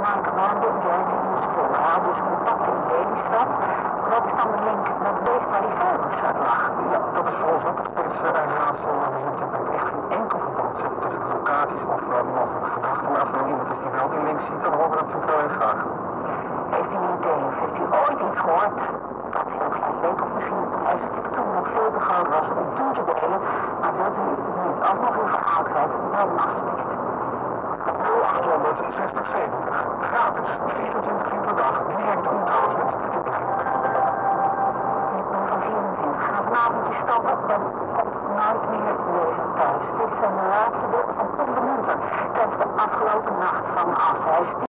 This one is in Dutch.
Maaike woonde in Dergelijke in de school. Hij had dus contact in Lelystad. Wat is dan de link met deze waar die vuilniszak lag? Ja, dat is voor ons ook nog steeds een raadsel. We zien op dit moment echt geen enkel verband zitten tussen de locaties of mogelijke verdachten. Maar als er nog iemand is die wel die link ziet, dan horen we dat natuurlijk wel heel graag. Heeft u een idee of heeft u ooit iets gehoord dat heel klein leek of misschien het huisartikel toen nog veel te groot was om toe te delen, maar wilt u nu alsnog uw verhaal kwijt, meld hem alsjeblieft. 0800 6070, gratis, 24 uur per dag, direct onthoudend, dit blijft. Ik ben van 24, ga vanavond je stappen en komt nooit meer leven thuis. Dit zijn de laatste beelden van Tom de Munter tijdens de afgelopen nacht van Assen.